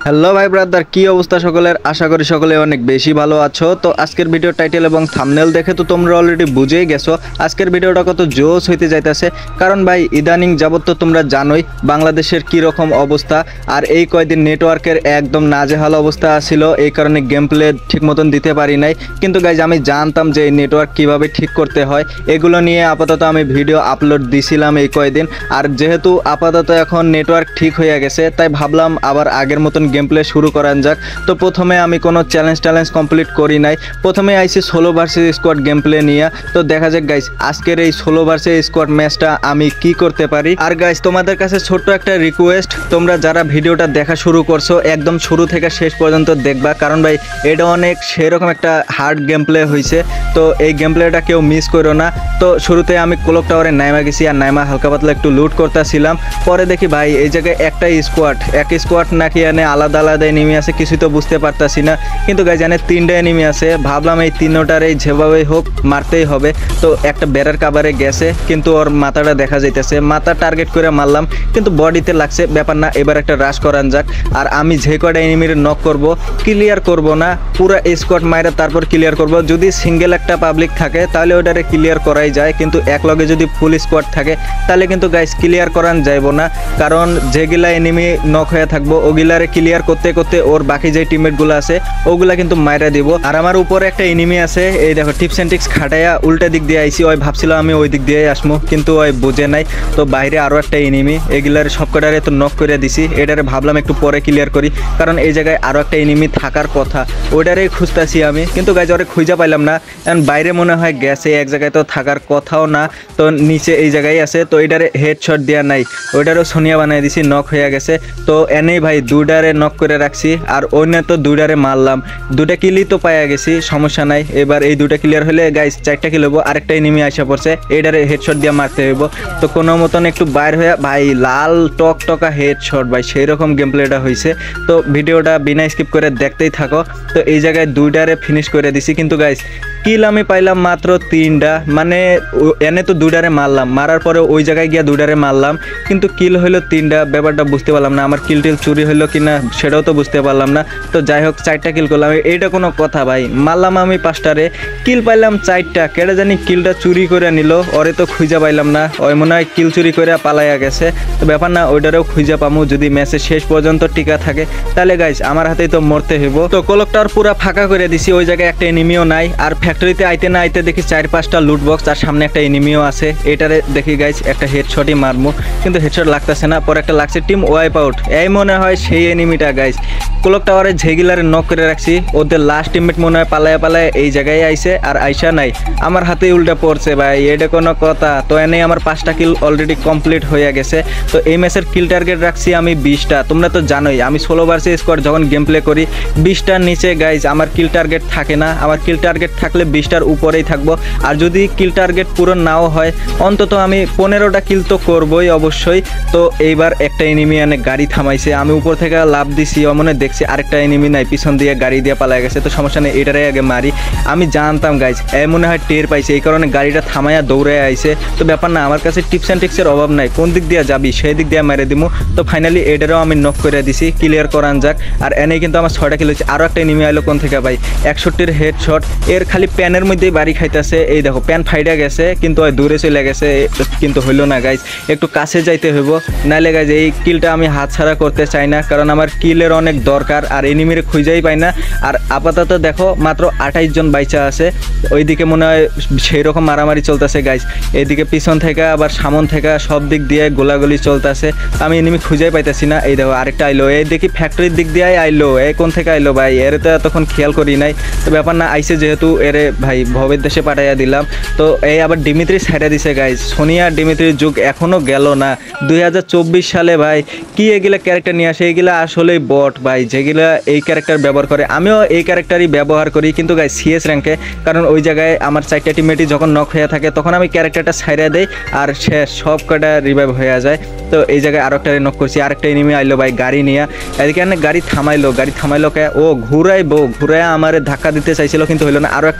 Hello ভাই brother, কি অবস্থা সকলের? আশা করি সকলে অনেক বেশি ভালো আছো। তো আজকের ভিডিও টাইটেল এবং থাম্বনেল দেখে তো তোমরা অলরেডি বুঝেই গেছো আজকের ভিডিওটা কত জোস হইতে যাইতেছে। কারণ ভাই ইদানিং যাবত তো তোমরা জানোই বাংলাদেশের কি রকম অবস্থা, আর এই কয়দিন নেটওয়ার্কের একদম নাজেহাল অবস্থা ছিল, এই কারণে গেম প্লে ঠিক মতন দিতে পারি নাই। কিন্তু গাইজ আমি জানতাম যে এই নেটওয়ার্ক কিভাবে ঠিক করতে হয়, এগুলো নিয়ে আপাতত আমি ভিডিও আপলোড দিছিলাম এই কয়দিন। আর যেহেতু আপাতত এখন নেটওয়ার্ক ঠিক হয়ে গেছে, তাই ভাবলাম আবার আগের মতন গেম প্লে শুরু করা যাক। তো প্রথমে আমি কোনো চ্যালেঞ্জ কমপ্লিট করি নাই, প্রথমে আইসি solo versus squad game play নিয়ে। তো দেখা যাক গাইস আজকের এই সোলো ভার্সেস স্কোয়াড ম্যাচটা আমি কি করতে পারি। আর গাইস তোমাদের কাছে ছোট্ট একটা রিকোয়েস্ট, তোমরা যারা ভিডিওটা দেখা শুরু করছো একদম শুরু থেকে শেষ পর্যন্ত দেখবা, কারণ ভাই এটা অনেক সেরকম একটা হার্ড গেম প্লে হয়েছে। তো এই গেম প্লেটা কেউ মিস করো না। তো শুরুতে আমি ক্লক টাওয়ারে নাইমা গেছি, আর নাইমা হালকা পাতলা একটু লুট করতেছিলাম। পরে দেখি ভাই এই জায়গায় একটাই স্কোয়াড, এক স্কোয়াড নাকি এনে আলাদা আলাদা এনিমি আছে, কিছুই তো বুঝতে পারতাছি না। কিন্তু গাইজ জানে তিনটা এনিমি আছে, ভাবলাম এই তিনটারই যেভাবেই হোক মারতেই হবে। তো একটা বেড়ার কাবারে গেছে, কিন্তু ওর মাথাটা দেখা যাইতেছে, মাথা টার্গেট করে মারলাম, কিন্তু বডিতে লাগছে, ব্যাপার না। এবার একটা রাশ করান যাক। আর আমি যে কয়টা এনিমির নক করব, ক্লিয়ার করব না, পুরো স্কোয়াড মাইরা তারপর ক্লিয়ার করব। যদি সিঙ্গেল একটা পাবলিক থাকে তাহলে ওটারে ক্লিয়ার করাই যায়, কিন্তু এক লগে যদি ফুল স্কোয়াড থাকে তাহলে কিন্তু গাইজ ক্লিয়ার করান যাইব না। কারণ যেগুলা এনিমি নক হয়ে থাকবো ওগুলারে ক্লিয়ার করতে করতে ওর বাকি যে টিমমেটগুলো আছে ওগুলা কিন্তু মাইরা দিব। আর আমার উপরে একটা এনিমি আছে, এই দেখো টিপস এন্ড ট্রিক্স খাটাইয়া উল্টা দিক দিয়ে আইছি। ওই ভাবছিল আমি ওই দিক দিয়ে আসবো, কিন্তু ওই বুঝে নাই। তো বাইরে আরও একটা এনিমি, এগুলার সব কটারে তো নক করে দিছি। এটারে ভাবলাম একটু পরে ক্লিয়ার করি, কারণ এই জায়গায় আরও একটা এনিমি থাকার কথা, ওইটারেই খুঁজতেছি আমি, কিন্তু গাইজ ওরে খুঁজে পাইলাম না। কারণ বাইরে মনে হয় গেছে, এক জায়গায় তো থাকার কথাও না। তো নিচে এই জায়গায় আছে, তো এটারে হেডশট দেওয়া নাই, ওইটারও সোনিয়া বানিয়ে দিছি, নক হয়ে গেছে। তো এনেই ভাই দুইটারে নক করে রাখছি, আর অন্য তো দুইটারে মারলাম, দুটা কিলই তো পাইয়া গেছি, সমস্যা নাই। এবার এই দুটা ক্লিয়ার হলে গাইস 4টা কিল হবো। আরেকটা এনিমি আসা পড়ছে, এইটারে হেডশট দিয়ে মারতে হইব। তো কোনো মতন একটু বাইর হয়ে ভাই লাল টকা হেডশট, ভাই সেই রকম গেম প্লেটা হয়েছে। তো ভিডিওটা বিনা স্কিপ করে দেখতেই থাকো। তো এই জায়গায় দুইটারে ফিনিশ করে দিছি, কিন্তু গাইস কিল আমি পাইলাম মাত্র 3টা, মানে এনে তো দুইটারে মারলাম, মারার পরে ওই জায়গায় গিয়ে দুইটারে মারলাম, কিন্তু কিল হইলো 3টা। ব্যাপারটা বুঝতে পারলাম না, আমার কিল টিল চুরি হইলো কিনা সেটাও তো বুঝতে পারলাম না। তো যাই হোক 4টা কিল করলাম, এইটা কোনো কথা ভাই? মারলাম আমি 5টারে, কিল পাইলাম 4টা, কেটে জানি কিলটা চুরি করে নিল, ওরে তো খুঁজে পাইলাম না, ওই মনে হয় কিল চুরি করে পালাইয়া গেছে। তো ব্যাপার না, ওইটারেও খুঁজে পামু যদি ম্যাচের শেষ পর্যন্ত টিকা থাকে, তাহলে গাইস আমার হাতেই তো মরতে হইব। তো কলকটার পুরো ফাঁকা করে দিছি, ওই জায়গায় একটা এনিমিও নাই। আর ফ্যাক্টরিতে আইতে না আইতে দেখি 4-5টা লুট বক্স, আর সামনে একটা এনিমিও আছে। এটারে দেখি গাইস একটা হেডশটই মারমু, কিন্তু হেডশট লাগতেছে না। পরে একটা লাগছে টিম ওয়াইপ আউট, এই মনে হয় সেই এনিমিটা গাইস। ক্লক টাওয়ারে ঝেগিলারে নক করে রাখছি, ওদের লাস্ট টিমমেট মনে হয় পালায় এই জায়গায় আইছে, আর আইসা নাই, আমার হাতেই উল্টা পড়ছে ভাই, এটা কোনো কথা? তো এনেই আমার 5টা কিল অলরেডি কমপ্লিট হয়ে গেছে। তো এই ম্যাচের কিল টার্গেট রাখছি আমি 20টা। তোমরা তো জানোই আমি সোলো ভার্সেস স্কোয়াড যখন গেম প্লে করি 20টার নিচে গাইজ আমার কিল টার্গেট থাকে না। আমার কিল টার্গেট থাকলে 20টার উপরেই থাকবো, আর যদি কিল টার্গেট পূরণ নাও হয় অন্তত আমি 15টা কিল তো করবোই অবশ্যই। তো এইবার একটা এনিমি এনে গাড়ি থামাইছে, আমি উপর থেকে লাভ দিছি, মনে দেখছি আরেকটা এনিমি নাই, পিছন দিয়ে গাড়ি দিয়ে পালা গেছে। তো সমস্যা নেই, এটারে আগে মারি। আমি জানতাম গাইজ মনে হয় টের পাইছে, এই কারণে গাড়িটা থামাইয়া দৌড়ে আইছে। তো ব্যাপার না, আমার কাছে টিপস অ্যান্ড ট্রিক্সের অভাব নাই, কোন দিক দিয়ে যাবি সেই দিক দিয়ে মেরে দিমু। তো ফাইনালি এটারও আমি নক করে দিছি, ক্লিয়ার করান যাক। আর এনে কিন্তু আমার 6টা কিল হচ্ছে। আরও একটা এনিমি আইলো কোন থেকে ভাই, 61-এর হেডশট, এর খালি প্যানের মধ্যেই বাড়ি খাইতেছে। এই দেখো প্যান ফাইডা গেছে, কিন্তু ওই দূরে চলে গেছে, কিন্তু হইলো না গাইজ, একটু কাছে যাইতে হইব, নাইলে গাইজ এই কিলটা আমি হাতছাড়া করতে চাই না, কারণ আমার কিলের অনেক দরকার, আর এনিমিরে খুঁজেই পাই না। আর আপাতত দেখো মাত্র 28 জন বাইচা আছে, ওইদিকে মনে হয় সেই রকম মারামারি চলতেছে গাইজ। এইদিকে পিছন থেকে আবার সামন থেকে সব দিক দিয়ে গোলাগুলি চলতেছে, আমি এনিমি খুঁজেই পাইতেছি না। এই দেখো আরেকটা আইলো, এই দেখি ফ্যাক্টরির দিক দিয়ে আইলো, এই কোন থেকে আইলো ভাই, এর তো তখন খেয়াল করি নাই। তো ব্যাপার না, আইসে যেহেতু এরে ভাই ভবের দেশে পাঠাইয়া দিলাম। তো এই আবার ডিমিত্রি সাইডে দিছে গাইজ, সোনিয়া ডিমিত্রির যুগ এখনো গেল না। 2024 সালে ভাই কি এগুলা ক্যারেক্টার নিয়ে আসে, এগুলা আসলেই বট ভাই, যেগুলা এই ক্যারেক্টার ব্যবহার করে। আমিও এই ক্যারেক্টারই ব্যবহার করি, কিন্তু গাইজ সিএস র্যাঙ্কে, কারণ ওই জায়গায় আমার 4টা টিমমেটই যখন নক হয়ে থাকে তখন আমি ক্যারেক্টারটা ছাইড়া দেই, আর শেষ সব কটা রিভাইভ হয়ে যায়। তো এই জায়গায় আরেকটা নক করছি, আরেকটা এনিমি আইলো ভাই গাড়ি নিয়ে, এদিকে গাড়ি থামাইলো কে ও ঘুরাইবো, ঘুরাইয়া আমার ধাক্কা দিতে চাইছিল, কিন্তু হইলো না। আরও একটা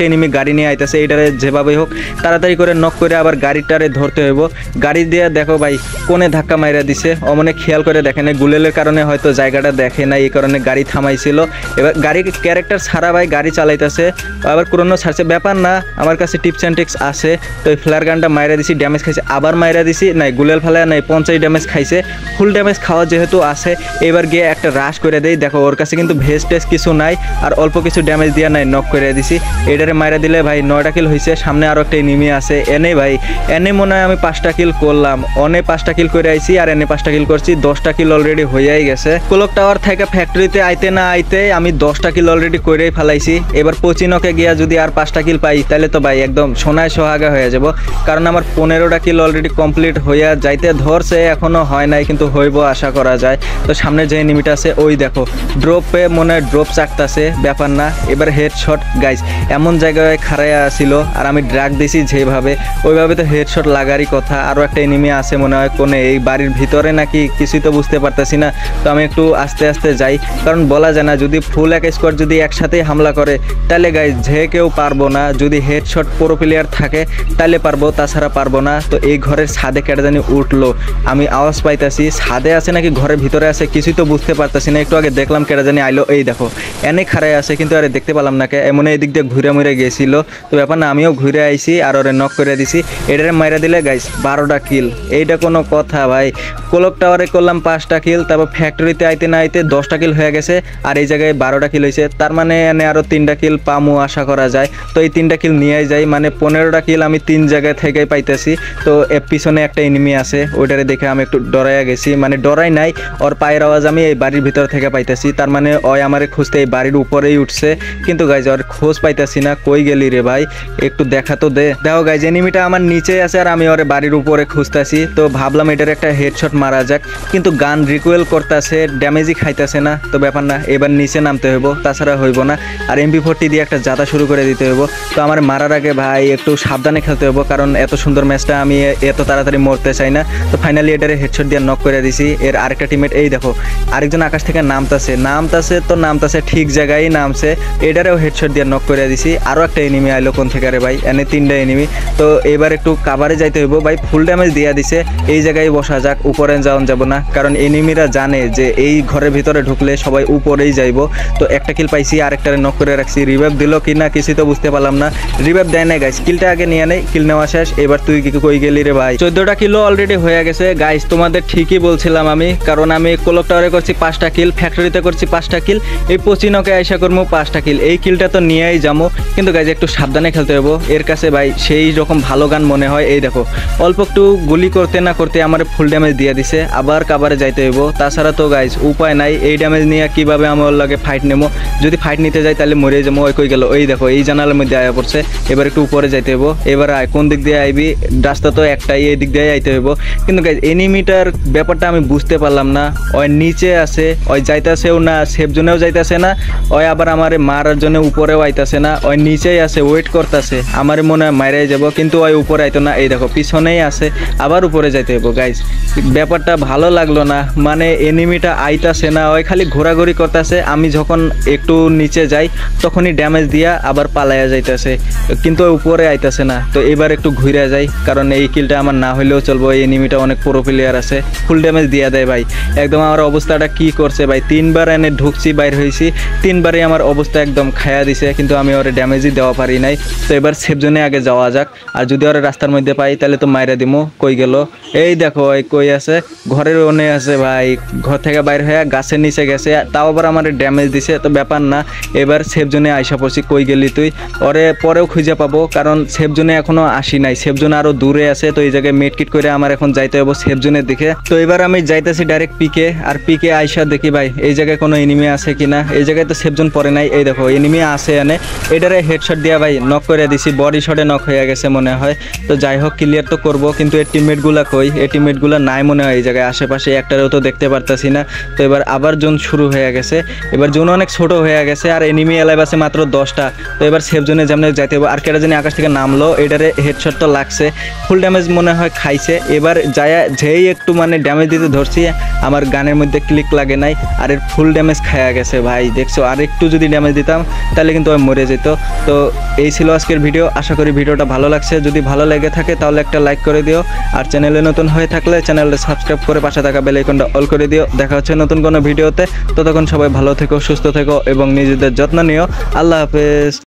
এনিমি গাড়ি নিয়ে আইতেছে, এটারে যেভাবে হোক তাড়াতাড়ি করে নক করে আবার গাড়িটারে ধরতে হইব। গাড়ি দিয়ে দেখো ভাই কোনে ধাক্কা মাইরা দিছে, অমনে খেয়াল করে দেখে নাই, গুলেলের কারণে হয়তো জায়গাটা দেখে নাই, এই কারণে গাড়ি থামাইছিল। এবার গাড়ি ক্যারেক্টার ছাড়া ভাই গাড়ি চালাইতেছে, আবার পুরনো ছাড়ছে, ব্যাপার না, আমার কাছে টিপস অ্যান্ড ট্রিক্স আছে। তো এই ফ্লার গানটা মাইরা দিছি, ড্যামেজ খাইছে, আবার মাইরা দিছি, নাই গুলেল ফেলা নাই, 50 ড্যামেজ খাইছে, ফুল ড্যামেজ খাওয়া যেহেতু আছে, এবার গিয়ে একটা রাশ করে দেই। দেখো ওর কাছে কিন্তু ভেস্ট টেস্ট কিছু নাই, আর অল্প কিছু ড্যামেজ দিয়া নাই, নক করে দিছি। এটারে মাইরা দিলে ভাই 9টা কিল হয়েছে। সামনে আরও একটা এনিমি আছে, এনে ভাই এনে মনে হয় আমি 5টা কিল করলাম, অনে 5টা কিল করে আইছি, আর এনে 5টা কিল করছি, 10টা কিল অলরেডি হয়েই গেছে। ক্লক টাওয়ার থেকে ফ্যাক্টরিতে আইতে না আইতে আমি 10টা কিল অলরেডি করেই ফেলাইছি। এবার পচিনকে গিয়া যদি আর 5টা কিল পাই তাহলে তো ভাই একদম সোনায় সোহাগা হয়ে যাব, কারণ আমার 15টা কিল অলরেডি কমপ্লিট হইয়া যাইতে ধরছে, এখনো হয় নাই কিন্তু হইব আশা করা যায়। তো সামনে যে এনিমিটা আছে ওই দেখো ড্রপে মনে হয় ড্রপ চাকতাছে, ব্যাপার না। এবার হেডশট গাইজ, এমন জায়গায় খাড়াইয়া ছিল আর আমি ড্রাগ দিছি যেভাবে, ওইভাবে তো হেডশট লাগারই কথা। আরও একটা এনিমি আছে মনে হয় কোনে এই বাড়ির ভিতরে নাকি, কিছুই তো বুঝতে পারতেছি না। তো আমি একটু আস্তে আস্তে যাই, কারণ বলা যায় না, যদি ফুল এক স্কোয়াড যদি একসাথেই হামলা করে তাহলে গাইজ যে কেউ পারবো না, যদি হেডশট প্রো প্লেয়ার থাকে তাহলে পারবো, তাছাড়া পারবো না। তো এই ঘরের ছাদে কেটে জানি উঠলো, আমি আওয়াজ পাইতাছি, ছাদে আছে নাকি ঘরের ভিতরে আছে কিছুই তো বুঝতে পারতেছি না। একটু আগে দেখলাম কেটে জানি আইলো, এই দেখো এনে খাড়াই আছে, কিন্তু আরে দেখতে পেলাম না কে, এমন এই দিক দিয়ে ঘুরে মুড়ে গেছিল। তো ব্যাপার না, আমিও ঘুরে আইছি আর ওরে নক করে দিছি, এটারে মাইরা দিলে গাইস 12টা কিল। এইটা কোনো কথা ভাই? ক্লক টাওয়ারে করলাম 5টা কিল, তারপর ফ্যাক্টরিতে আইতে না আইতে 10টা কিল হয়ে গেছে, আর এই জায়গায় 12টা কিল হয়েছে, তার মানে এনে আরও 3টা কিল পামু আশা করা যায়। তো এই 3টা কিল নিয়েই যাই, মানে 15টা কিল আমি 3 জায়গা থেকেই পাইতেছি। তো এর পিছনে একটা এনিমি আছে, ওইটারে দেখে আমি একটু ডরাইয়া গেছি, মানে ডরাই নাই, ওর পায়ের আওয়াজ আমি এই বাড়ির ভিতর থেকে পাইতেছি, তার মানে ওই আমারে খুঁজতে এই বাড়ির উপরেই উঠছে। কিন্তু গাইজ ওর খোঁজ পাইতেছি না, কই গেলি রে ভাই, একটু দেখা তো দে। দেখো গাইজ এনিমিটা আমার নিচে আছে আর আমি ওরে বাড়ির উপরে খুঁজতেছি। তো ভাবলাম এটার একটা হেডশট মারা যাক, কিন্তু গান রিকোয়েল করতেছে, ড্যামেজই খাইতেছে না। তো ব্যাপার না, এবার নিচে নামতে হইব, তাছাড়া হইব না। আর MP40 দিয়ে একটা জাতা শুরু করে দিতে হইব। তো আমার মারার আগে ভাই একটু সাবধানে খেলতে হইব, কারণ এত সুন্দর ম্যাচটা আমি এত তাড়াতাড়ি মরতে চাই না। তো ফাইনালি এটারে হেডশট দিয়ে নক করে দিছি। এর আরেকটা টিমমেট এই দেখো আরেকজন আকাশ থেকে নামতাছে ঠিক জায়গায় নামছে, এটারেও হেডশট দিয়ে নক করে দিছি। আরও একটা এনিমি আইলো কোন থেকে রে ভাই, এনে 3টা এনিমি। তো এবার একটু কাভারে যাইতে হইব ভাই, ফুল ড্যামেজ দিয়া দিছে, এই জায়গায় বসা যাক, উপরে যাওয়া যাব না, কারণ এনিমিরা জানে যে এই ঘরের ভিতরে ঢুকলে সবাই উপরেই যাইব। তো একটা কিল পাইছি, আরেকটারে নক করে রাখছি, রিভাইভ দিল কি না কিছুই তো বুঝতে পারলাম না। রিভাইভ দেয় না গাইস, কিলটা আগে নিয়ে নেই, কিল নেওয়া শেষ। এবার তুই কি কই গেলি রে ভাই? 14টা কিলো অলরেডি হয়ে গেছে গাইস, তোমাদের ঠিকই বলছিলাম আমি, কারণ আমি ক্লক টাওয়ারে করছি 5টা কিল, ফ্যাক্টরিতে করছি 5টা কিল, এই পচিনকে আইসা করবো 5টা কিল, এই কিলটা তো নিয়েই যাবো। কিন্তু গাইজ একটু সাবধানে খেলতে হবো, এর কাছে ভাই সেই রকম ভালো গান মনে হয়। এই দেখো অল্প একটু গুলি করতে না করতে আমার ফুল ড্যামেজ দিয়ে দিছে, আবার কাবারে যাইতে হইব, তাছাড়া তো গাইজ উপায় নাই। এই ড্যামেজ নিয়ে কিভাবে আমার লাগে ফাইট নেবো, যদি ফাইট নিতে যাই তাহলে মরে যাবো। ওই কই গেল, এই দেখো এই জানালার মধ্যে আয়া পড়ছে, এবার একটু উপরে যাইতে হইব। এবার আয়, কোন দিক দিয়ে আইবি, রাস্তা তো একটাই, এই দিক দিয়ে আইতে হইব। কিন্তু গাইজ এনিমিটার ব্যাপারটা আমি বুঝতে পারলাম না, ওই নিচে আছে, ওই যাইতেছেও না, সেফ জোনেও যাইতেছে না, ওই আবার আমার মারার জন্য উপরেও আইতাছে না, ওই নিচেই আছে ওয়েট করতেছে, আমার মনে হয় মাইরাই যাব, কিন্তু ওই উপরে আইতো না। এই দেখো পিছনেই আছে, আবার উপরে যাইতে হইব। গাইজ ব্যাপারটা ভালো লাগলো না, মানে এনিমিটা আইতাছে না, ওই খালি ঘোরাঘুরি করতেছে, আমি যখন একটু নিচে যাই তখনই ড্যামেজ দিয়া আবার পালাইয়া যাইতেছে, কিন্তু ওই উপরে আইতাছে না। তো এবার একটু ঘুরে যাই, কারণ এই কিলটা আমার না হইলেও চলবো, এই এনিমিটা অনেক প্রো প্লেয়ার আছে, ফুল ড্যামেজ দিয়া দেয় ভাই। একদম আমার অবস্থাটা কি করছে ভাই, 3বার এনে ঢুকছি বাইর হয়েছি, 3বারই আমার অবস্থা একদম খায়া দিছে, কিন্তু আমি ওরে ড্যামেজই দেওয়া পারি নাই। তো এবার সেফ জোনে আগে যাওয়া যাক, আর যদি ওরা রাস্তার মধ্যে পাই তাহলে তো মাইরা দিমো। কই গেল, এই দেখো ওই কই আছে, ঘরের ওনে আছে ভাই, ঘর থেকে বাইর হয়ে গাছের নিচে গেছে, তাও আবার আমার ড্যামেজ দিছে। তো ব্যাপার না, এবার সেফ জোনে আইসা পড়ছি। কই গেলি তুই, ওরে পরেও খুঁজে পাবো, কারণ সেফ জোনে এখনো আসি নাই, সেফ জোন আরো দূরে আছে। তো এই জায়গায় মেডকিট করে আমার এখন যাইতে হবে সেফ জোনের দিকে। তো এবার আমি যাইতেছি ডাইরেক্ট পিকে, আর পিকে আইসা দেখি ভাই এই জায়গায় কোনো এনিমি আছে কিনা। এই জায়গায় তো সেফ জোন পরে নাই, এই দেখো এনিমি আছে এনে, এটারে হেডশট দিয়া ভাই নক করে দিছি, বডি শটে নক হয়ে গেছে মনে হয়। তো যাই হোক ক্লিয়ার তো করবো, কিন্তু এর টিমমেটগুলা কই, এই টিমমেটগুলা নাই মনে হয় এই জায়গায় আশেপাশে, একটারেও তো দেখতে পারতাছি না। তো এবার আবার জোন শুরু হয়ে গেছে, এবার জোন অনেক ছোট হয়ে গেছে, আর এনিমি এলাইভ আছে মাত্র 10টা। তো এবার সেফ জোনে যেমন যাইতে হবে, আর কেটা জানি আকাশ থেকে নামলো, এটারে হেডশট তো লাগছে, ফুল ড্যামেজ মনে হয় খাইছে। এবার যায়া যেই একটু মানে ড্যামেজ দিতে ধরছি, আমার গানের মধ্যে ক্লিক লাগে নাই, আর এর ফুল ড্যামেজ খায়া গেছে ভাই, দেখছো। আর একটু যদি ড্যামেজ দিতাম তাহলে কিন্তু মরে যেত। তো এই ছিল আজকের ভিডিও। আশা করি ভিডিওটা ভালো লাগছে। যদি ভালো লেগে থাকে তাহলে একটা লাইক করে দিও, আর চ্যানেলে নতুন হয়ে থাকলে চ্যানেলটা সাবস্ক্রাইব করে পাশে থাকা বেল আইকনটা অল করে দিও। দেখা হচ্ছে নতুন কোনো ভিডিওতে। ততক্ষণ সবাই ভালো থেকো, সুস্থ থেকো এবং নিজেদের যত্ন নিও। আল্লাহ হাফেজ।